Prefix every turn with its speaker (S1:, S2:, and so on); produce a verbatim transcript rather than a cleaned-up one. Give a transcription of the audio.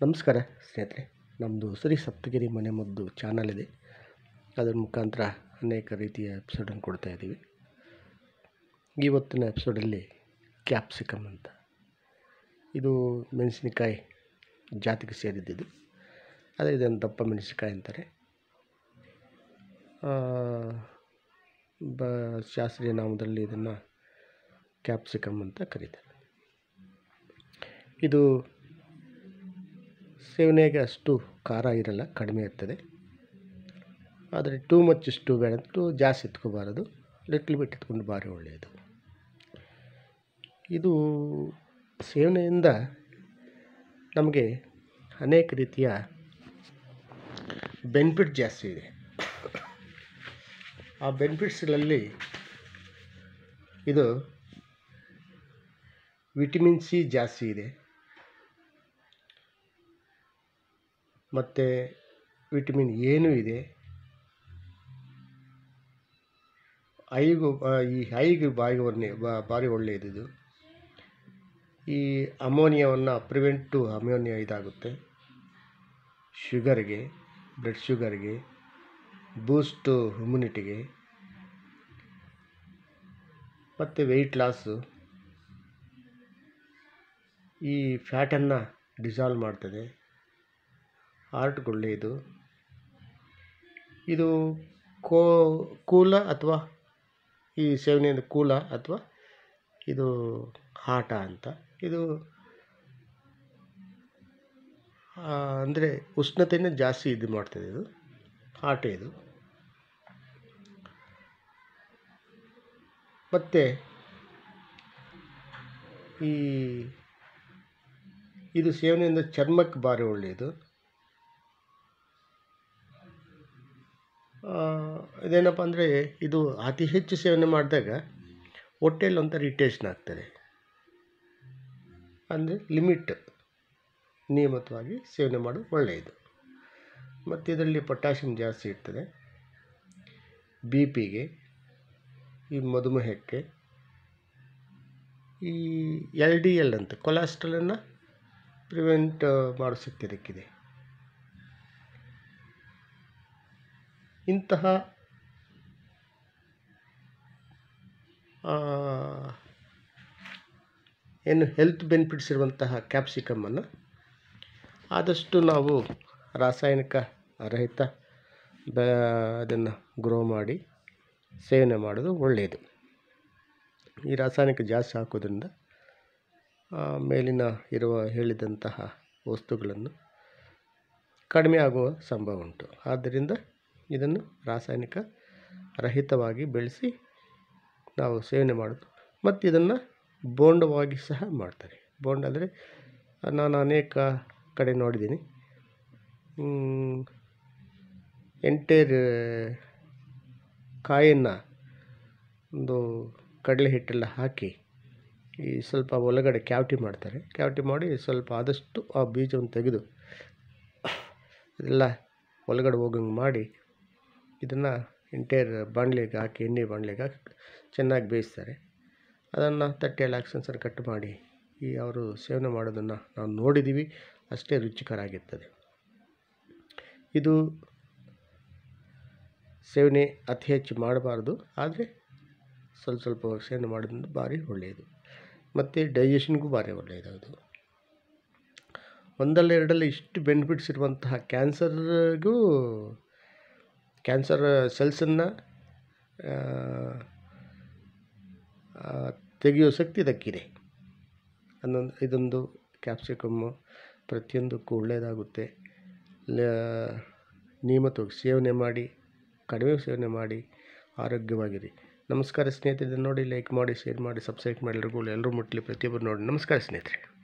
S1: ನಮಸ್ಕಾರ ಸ್ನೇಹಿತರೆ, ನಮ್ಮದು ಶ್ರೀ ಸಪ್ತಗಿರಿ ಮನೆಮದ್ದು ಚಾನಲ್ ಇದೆ. ಅದರ ಮುಖಾಂತರ ಅನೇಕ ರೀತಿಯ ಎಪಿಸೋಡನ್ನು ಕೊಡ್ತಾ ಇದ್ದೀವಿ. ಇವತ್ತಿನ ಎಪಿಸೋಡಲ್ಲಿ ಕ್ಯಾಪ್ಸಿಕಮ್ ಅಂತ, ಇದು ಮೆಣಸಿನಕಾಯಿ ಜಾತಿಗೆ ಸೇರಿದ್ದಿದ್ದು. ಅದೇ ಇದನ್ನು ದಪ್ಪ ಮೆಣಸಿನಕಾಯಿ ಅಂತಾರೆ. ಬ ಶಾಸ್ತ್ರೀಯ ನಾಮದಲ್ಲಿ ಇದನ್ನು ಕ್ಯಾಪ್ಸಿಕಮ್ ಅಂತ ಕರೀತಾರೆ. ಇದು ಸೇವನೆಗೆ ಅಷ್ಟು ಖಾರ ಇರಲ್ಲ, ಕಡಿಮೆ ಇರ್ತದೆ. ಆದರೆ ಟೂ ಮಚ್ ಇಷ್ಟು ಬೇಡ, ಟೂ ಜಾಸ್ತಿ ಎತ್ಕೋಬಾರದು, ಲಿಟ್ಲ್ ಬಿಟ್ ಎತ್ಕೊಂಡು ಭಾರಿ ಒಳ್ಳೆಯದು. ಇದು ಸೇವನೆಯಿಂದ ನಮಗೆ ಅನೇಕ ರೀತಿಯ ಬೆನಿಫಿಟ್ ಜಾಸ್ತಿ ಇದೆ. ಆ ಬೆನಿಫಿಟ್ಸ್ಗಳಲ್ಲಿ ಇದು ವಿಟಮಿನ್ ಸಿ ಜಾಸ್ತಿ ಇದೆ, ಮತ್ತು ವಿಟಮಿನ್ ಏನೂ ಇದೆ. ಐಗೂ ಈ ಐಗೆ ಬಾಯಿಗೆ ಒನ್ನೆ ಭಾರಿ ಒಳ್ಳೆಯದು. ಇದು ಈ ಅಮೋನಿಯಾವನ್ನು ಪ್ರಿವೆಂಟ್ ಟು ಅಮೋನಿಯಾ ಇದಾಗುತ್ತೆ. ಶುಗರ್ಗೆ, ಬ್ಲಡ್ ಶುಗರ್ಗೆ, ಬೂಸ್ಟು ಇಮ್ಯುನಿಟಿಗೆ, ಮತ್ತು ವೆಯ್ಟ್ ಲಾಸು, ಈ ಫ್ಯಾಟನ್ನು ಡಿಸಾಲ್ವ್ ಮಾಡ್ತದೆ, ಹಾರ್ಟ್ಗೆ ಒಳ್ಳೆಯದು. ಇದು ಕೋ ಕೂಲ ಅಥವಾ ಈ ಸೇವನೆಯಿಂದ ಕೂಲ ಅಥವಾ ಇದು ಹಾಟ ಅಂತ. ಇದು ಅಂದರೆ ಉಷ್ಣತೆಯನ್ನು ಜಾಸ್ತಿ ಇದು ಮಾಡ್ತದೆ. ಇದು ಹಾಟ. ಇದು ಮತ್ತು ಈ ಇದು ಸೇವನೆಯಿಂದ ಚರ್ಮಕ್ಕೆ ಭಾರಿ ಒಳ್ಳೆಯದು. ಇದೇನಪ್ಪ ಅಂದರೆ ಇದು ಅತಿ ಹೆಚ್ಚು ಸೇವನೆ ಮಾಡಿದಾಗ ಹೊಟ್ಟೆಯಲ್ಲಿ ಒಂಥರ ಇರಿಟೇಷನ್ ಆಗ್ತದೆ. ಅಂದರೆ ಲಿಮಿಟ್, ನಿಯಮಿತವಾಗಿ ಸೇವನೆ ಮಾಡೋದು ಒಳ್ಳೆಯದು. ಮತ್ತು ಇದರಲ್ಲಿ ಪೊಟ್ಯಾಷಿಯಮ್ ಜಾಸ್ತಿ ಇರ್ತದೆ. ಬಿ ಪಿಗೆ, ಈ ಮಧುಮೇಹಕ್ಕೆ, ಈ ಎಲ್ ಡಿ ಎಲ್ ಅಂತ ಕೊಲೆಸ್ಟ್ರಾಲನ್ನು ಪ್ರಿವೆಂಟ್ ಮಾಡೋ ಶಕ್ತಿ ಇದಕ್ಕಿದೆ. ಇಂತಹ ಏನು ಹೆಲ್ತ್ ಬೆನಿಫಿಟ್ಸ್ ಇರುವಂತಹ ಕ್ಯಾಪ್ಸಿಕಮ್ಮನ್ನು ಆದಷ್ಟು ನಾವು ರಾಸಾಯನಿಕ ರಹಿತ ಬ ಅದನ್ನು ಗ್ರೋ ಮಾಡಿ ಸೇವನೆ ಮಾಡೋದು ಒಳ್ಳೆಯದು. ಈ ರಾಸಾಯನಿಕ ಜಾಸ್ತಿ ಹಾಕೋದ್ರಿಂದ ಮೇಲಿನ ಇರುವ ಹೇಳಿದಂತಹ ವಸ್ತುಗಳನ್ನು ಕಡಿಮೆ ಆಗುವ ಸಂಭವ ಉಂಟು. ಆದ್ದರಿಂದ ಇದನ್ನು ರಾಸಾಯನಿಕ ರಹಿತವಾಗಿ ಬೆಳೆಸಿ ನಾವು ಸೇವನೆ ಮಾಡೋದು. ಮತ್ತು ಇದನ್ನು ಬೋಂಡವಾಗಿ ಸಹ ಮಾಡ್ತಾರೆ. ಬೋಂಡ ಅಂದರೆ ನಾನು ಅನೇಕ ಕಡೆ ನೋಡಿದ್ದೀನಿ. ಎಂಟೈರ್ ಕಾಯನ್ನು ಒಂದು ಕಡಲೆ ಹಿಟ್ಟೆಲ್ಲ ಹಾಕಿ ಈ ಸ್ವಲ್ಪ ಒಳಗಡೆ ಕ್ಯಾವಿಟಿ ಮಾಡ್ತಾರೆ. ಕ್ಯಾವಿಟಿ ಮಾಡಿ ಸ್ವಲ್ಪ ಆದಷ್ಟು ಆ ಬೀಜವನ್ನು ತೆಗೆದು ಅದೆಲ್ಲ ಒಳಗಡೆ ಹೋಗಂಗೆ ಮಾಡಿ ಇದನ್ನು ಎಂಟೈರ್ ಬಾಣಲೆಗೆ ಹಾಕಿ, ಎಣ್ಣೆ ಬಾಣಲೆಗೆ ಹಾಕಿ ಚೆನ್ನಾಗಿ ಬೇಯಿಸ್ತಾರೆ. ಅದನ್ನು ತಟ್ಟೆಯಲ್ಲಿ ಹಾಕಿ ಸಣ್ಣ ಸಣ್ಣ ಕಟ್ ಮಾಡಿ ಈ ಅವರು ಸೇವನೆ ಮಾಡೋದನ್ನು ನಾವು ನೋಡಿದ್ದೀವಿ. ಅಷ್ಟೇ ರುಚಿಕರ ಆಗಿರ್ತದೆ. ಇದು ಸೇವನೆ ಅತಿ ಹೆಚ್ಚು ಮಾಡಬಾರ್ದು, ಆದರೆ ಸ್ವಲ್ಪ ಸ್ವಲ್ಪ ಸೇವನೆ ಮಾಡೋದ್ರಿಂದ ಭಾರಿ ಒಳ್ಳೆಯದು. ಮತ್ತು ಡೈಜೆಷನ್ಗೂ ಭಾರಿ ಒಳ್ಳೆಯದು. ಅದು ಒಂದಲ್ಲ ಎರಡಲ್ಲ ಇಷ್ಟು ಬೆನಿಫಿಟ್ಸ್ ಇರುವಂತಹ ಕ್ಯಾನ್ಸರ್ಗೂ, ಕ್ಯಾನ್ಸರ್ ಸೆಲ್ಸನ್ನು ತೆಗೆಯೋ ಶಕ್ತಿ ಇದಕ್ಕಿದೆ. ಅನ್ನೊಂದು ಇದೊಂದು ಕ್ಯಾಪ್ಸಿಕಮ್ಮು ಪ್ರತಿಯೊಂದಕ್ಕೂ ಒಳ್ಳೆಯದಾಗುತ್ತೆ. ನಿಯಮಿತವಾಗಿ ಸೇವನೆ ಮಾಡಿ, ಕಡಿಮೆ ಸೇವನೆ ಮಾಡಿ ಆರೋಗ್ಯವಾಗಿರಿ. ನಮಸ್ಕಾರ ಸ್ನೇಹಿತರೆ. ನೋಡಿ, ಲೈಕ್ ಮಾಡಿ, ಶೇರ್ ಮಾಡಿ, ಸಬ್ಸ್ಕ್ರೈಬ್ ಮಾಡಿ. ಎಲ್ಲರಿಗೂ ಎಲ್ಲರೂ ಮುಟ್ಟಲಿ, ಪ್ರತಿಯೊಬ್ಬರು ನೋಡಿ. ನಮಸ್ಕಾರ ಸ್ನೇಹಿತರೆ.